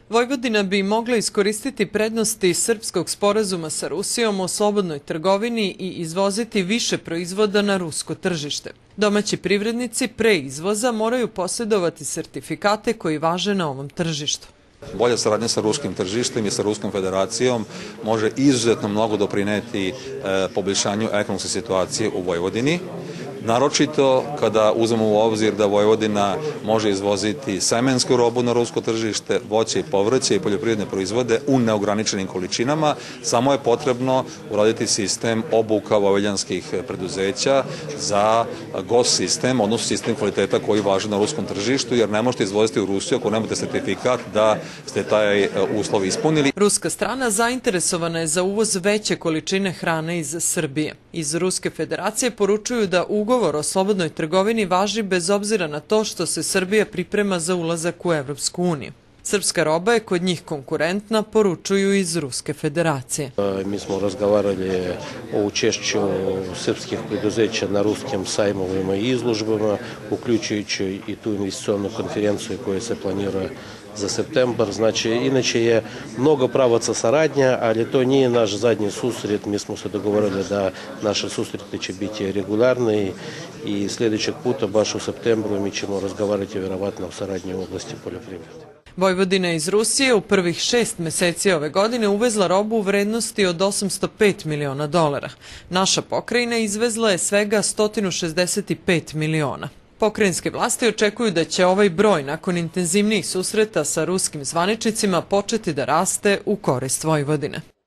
Vojvodina bi mogla iskoristiti prednosti srpskog sporazuma sa Rusijom o slobodnoj trgovini i izvoziti više proizvoda na rusko tržište. Domaći privrednici pre izvoza moraju posjedovati sertifikate koji važe na ovom tržištu. Bolja saradnja sa ruskim tržištem i sa Ruskom federacijom može izuzetno mnogo doprineti poboljšanju ekonomske situacije u Vojvodini. Naročito kada uzmemo u obzir da Vojvodina može izvoziti semensku robu na rusko tržište, voće i povrće i poljoprivredne proizvode u neograničenim količinama, samo je potrebno uraditi sistem obuka vojvođanskih preduzeća za GOS sistem, odnosno sistem kvaliteta koji važi na ruskom tržištu, jer ne možete izvoziti u Rusiju ako nemate sertifikat da ste taj uslov ispunili. Ruska strana zainteresovana je za uvoz veće količine hrane iz Srbije. Iz Ruske federacije poručuju da ugovor o slobodnoj trgovini važi bez obzira na to što se Srbija priprema za ulazak u Evropsku uniju. Srpska roba je kod njih konkurentna, poručuju iz Ruske federacije. Mi smo razgovarali o učešću srpskih preduzeća na ruskim sajmovima i izložbama, uključujući i tu investicionu konferenciju koja se planira za septembar. Znači, inače je mnogo pravaca saradnja, ali to nije naš zadnji susret. Mi smo se dogovorili da naše susrete će biti regularni i sljedećeg puta, baš u septembru, mi ćemo razgovarati vjerovatno o saradnji u oblasti poljoprivrede. Vojvodina iz Rusije u prvih 6 meseci ove godine uvezla robu u vrednosti od $805 miliona. Naša pokrajina izvezla je svega 165 miliona. Pokrajinske vlasti očekuju da će ovaj broj nakon intenzivnijih susreta sa ruskim zvaničnicima početi da raste u korist Vojvodine.